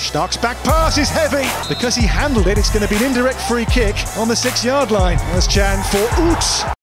Stark's back pass is heavy. Because he handled it, it's going to be an indirect free kick on the 6-yard line. There's Chan for Oot.